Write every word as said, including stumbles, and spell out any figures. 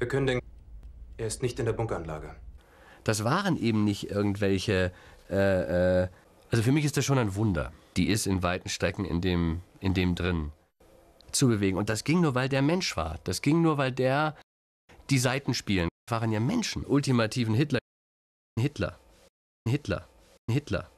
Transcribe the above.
Wir können den... Er ist nicht in der Bunkeranlage. Das waren eben nicht irgendwelche... Äh, äh, also für mich ist das schon ein Wunder. Die ist in weiten Strecken in dem, in dem drin zu bewegen. Und das ging nur, weil der Mensch war. Das ging nur, weil der die Seiten spielen. Das waren ja Menschen. Ultimativen Hitler. Hitler. Hitler. Hitler.